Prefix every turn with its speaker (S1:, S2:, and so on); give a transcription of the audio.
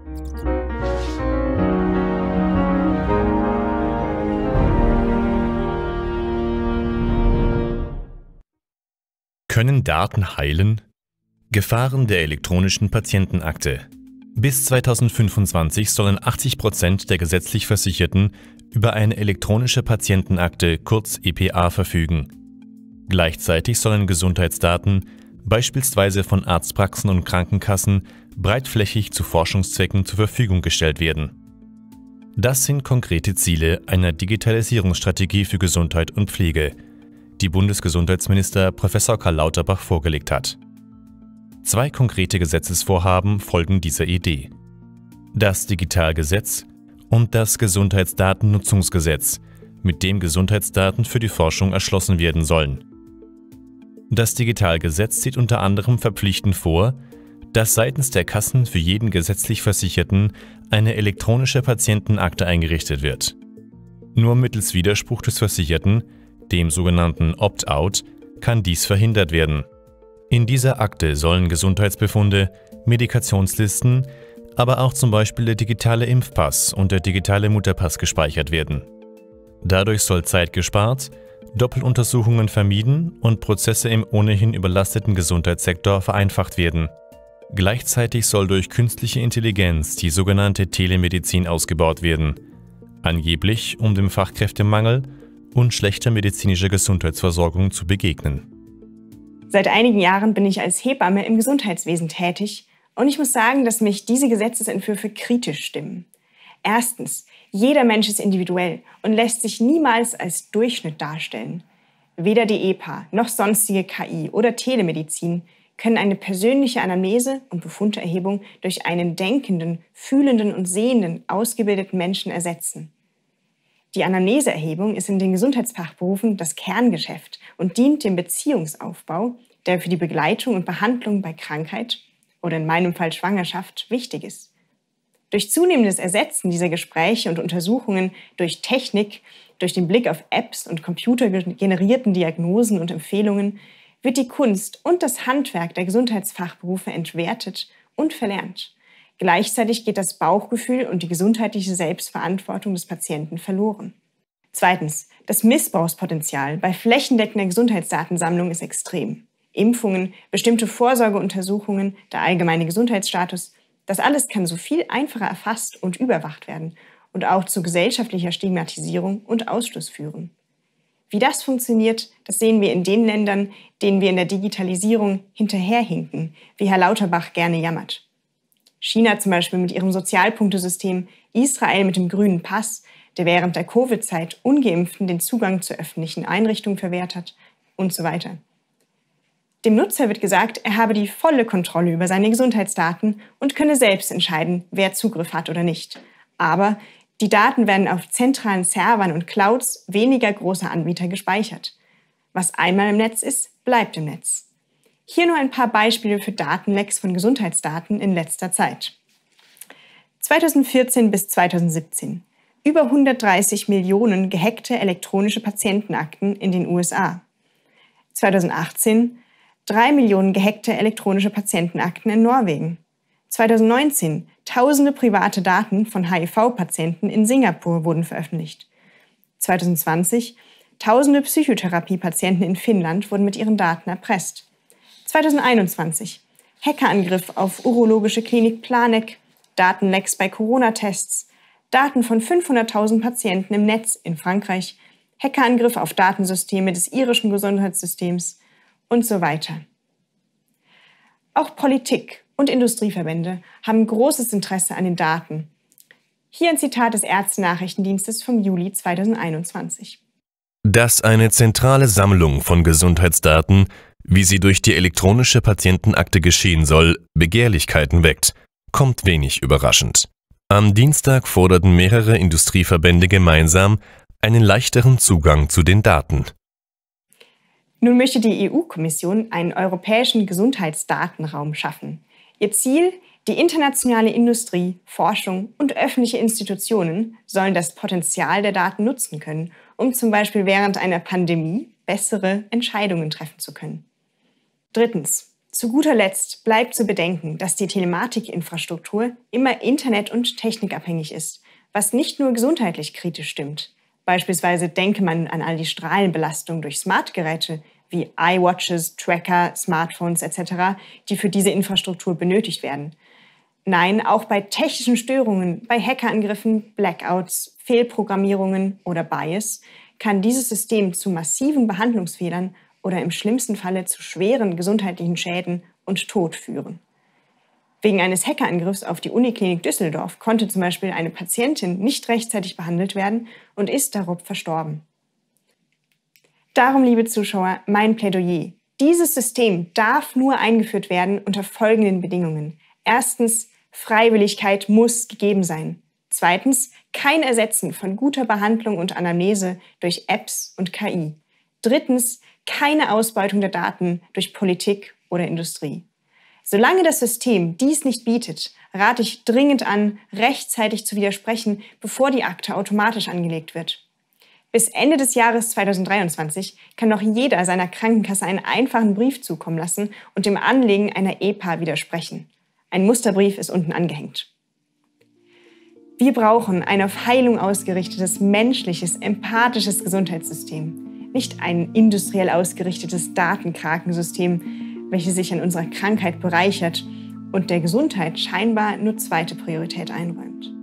S1: Können Daten heilen? Gefahren der elektronischen Patientenakte. Bis 2025 sollen 80% der gesetzlich Versicherten über eine elektronische Patientenakte, kurz EPA, verfügen. Gleichzeitig sollen Gesundheitsdaten, beispielsweise von Arztpraxen und Krankenkassen, breitflächig zu Forschungszwecken zur Verfügung gestellt werden. Das sind konkrete Ziele einer Digitalisierungsstrategie für Gesundheit und Pflege, die Bundesgesundheitsminister Prof. Karl Lauterbach vorgelegt hat. 2 konkrete Gesetzesvorhaben folgen dieser Idee: das Digitalgesetz und das Gesundheitsdatennutzungsgesetz, mit dem Gesundheitsdaten für die Forschung erschlossen werden sollen. Das Digitalgesetz sieht unter anderem verpflichtend vor, dass seitens der Kassen für jeden gesetzlich Versicherten eine elektronische Patientenakte eingerichtet wird. Nur mittels Widerspruch des Versicherten, dem sogenannten Opt-out, kann dies verhindert werden. In dieser Akte sollen Gesundheitsbefunde, Medikationslisten, aber auch zum Beispiel der digitale Impfpass und der digitale Mutterpass gespeichert werden. Dadurch soll Zeit gespart, Doppeluntersuchungen vermieden und Prozesse im ohnehin überlasteten Gesundheitssektor vereinfacht werden. Gleichzeitig soll durch künstliche Intelligenz die sogenannte Telemedizin ausgebaut werden, angeblich um dem Fachkräftemangel und schlechter medizinischer Gesundheitsversorgung zu begegnen.
S2: Seit einigen Jahren bin ich als Hebamme im Gesundheitswesen tätig und ich muss sagen, dass mich diese Gesetzesentwürfe kritisch stimmen. Erstens, jeder Mensch ist individuell und lässt sich niemals als Durchschnitt darstellen. Weder die EPA noch sonstige KI oder Telemedizin können eine persönliche Anamnese und Befunderhebung durch einen denkenden, fühlenden und sehenden, ausgebildeten Menschen ersetzen. Die Anamneseerhebung ist in den Gesundheitsfachberufen das Kerngeschäft und dient dem Beziehungsaufbau, der für die Begleitung und Behandlung bei Krankheit oder in meinem Fall Schwangerschaft wichtig ist. Durch zunehmendes Ersetzen dieser Gespräche und Untersuchungen durch Technik, durch den Blick auf Apps und computergenerierten Diagnosen und Empfehlungen wird die Kunst und das Handwerk der Gesundheitsfachberufe entwertet und verlernt. Gleichzeitig geht das Bauchgefühl und die gesundheitliche Selbstverantwortung des Patienten verloren. Zweitens, das Missbrauchspotenzial bei flächendeckender Gesundheitsdatensammlung ist extrem. Impfungen, bestimmte Vorsorgeuntersuchungen, der allgemeine Gesundheitsstatus, das alles kann so viel einfacher erfasst und überwacht werden und auch zu gesellschaftlicher Stigmatisierung und Ausschluss führen. Wie das funktioniert, das sehen wir in den Ländern, denen wir in der Digitalisierung hinterherhinken, wie Herr Lauterbach gerne jammert. China zum Beispiel mit ihrem Sozialpunktesystem, Israel mit dem grünen Pass, der während der Covid-Zeit Ungeimpften den Zugang zu öffentlichen Einrichtungen verwehrt hat und so weiter. Dem Nutzer wird gesagt, er habe die volle Kontrolle über seine Gesundheitsdaten und könne selbst entscheiden, wer Zugriff hat oder nicht. Aber die Daten werden auf zentralen Servern und Clouds weniger großer Anbieter gespeichert. Was einmal im Netz ist, bleibt im Netz. Hier nur ein paar Beispiele für Datenlecks von Gesundheitsdaten in letzter Zeit. 2014 bis 2017. Über 130 Millionen gehackte elektronische Patientenakten in den USA. 2018 3 Millionen gehackte elektronische Patientenakten in Norwegen. 2019 tausende private Daten von HIV-Patienten in Singapur wurden veröffentlicht. 2020 tausende Psychotherapiepatienten in Finnland wurden mit ihren Daten erpresst. 2021 Hackerangriff auf urologische Klinik Planegg, Datenlecks bei Corona-Tests, Daten von 500.000 Patienten im Netz in Frankreich, Hackerangriff auf Datensysteme des irischen Gesundheitssystems und so weiter. Auch Politik und Industrieverbände haben großes Interesse an den Daten. Hier ein Zitat des Ärztenachrichtendienstes vom Juli 2021.
S1: Dass eine zentrale Sammlung von Gesundheitsdaten, wie sie durch die elektronische Patientenakte geschehen soll, Begehrlichkeiten weckt, kommt wenig überraschend. Am Dienstag forderten mehrere Industrieverbände gemeinsam einen leichteren Zugang zu den Daten.
S2: Nun möchte die EU-Kommission einen europäischen Gesundheitsdatenraum schaffen. Ihr Ziel: die internationale Industrie, Forschung und öffentliche Institutionen sollen das Potenzial der Daten nutzen können, um zum Beispiel während einer Pandemie bessere Entscheidungen treffen zu können. Drittens. Zu guter Letzt bleibt zu bedenken, dass die Telematikinfrastruktur immer internet- und technikabhängig ist, was nicht nur gesundheitlich kritisch stimmt. Beispielsweise denke man an all die Strahlenbelastung durch Smartgeräte wie iWatches, Tracker, Smartphones etc., die für diese Infrastruktur benötigt werden. Nein, auch bei technischen Störungen, bei Hackerangriffen, Blackouts, Fehlprogrammierungen oder Bias kann dieses System zu massiven Behandlungsfehlern oder im schlimmsten Falle zu schweren gesundheitlichen Schäden und Tod führen. Wegen eines Hackerangriffs auf die Uniklinik Düsseldorf konnte zum Beispiel eine Patientin nicht rechtzeitig behandelt werden und ist darob verstorben. Darum, liebe Zuschauer, mein Plädoyer. Dieses System darf nur eingeführt werden unter folgenden Bedingungen. Erstens, Freiwilligkeit muss gegeben sein. Zweitens, kein Ersetzen von guter Behandlung und Anamnese durch Apps und KI. Drittens, keine Ausbeutung der Daten durch Politik oder Industrie. Solange das System dies nicht bietet, rate ich dringend an, rechtzeitig zu widersprechen, bevor die Akte automatisch angelegt wird. Bis Ende des Jahres 2023 kann noch jeder seiner Krankenkasse einen einfachen Brief zukommen lassen und dem Anlegen einer EPA widersprechen. Ein Musterbrief ist unten angehängt. Wir brauchen ein auf Heilung ausgerichtetes, menschliches, empathisches Gesundheitssystem, nicht ein industriell ausgerichtetes Datenkrakensystem, welches sich an unserer Krankheit bereichert und der Gesundheit scheinbar nur zweite Priorität einräumt.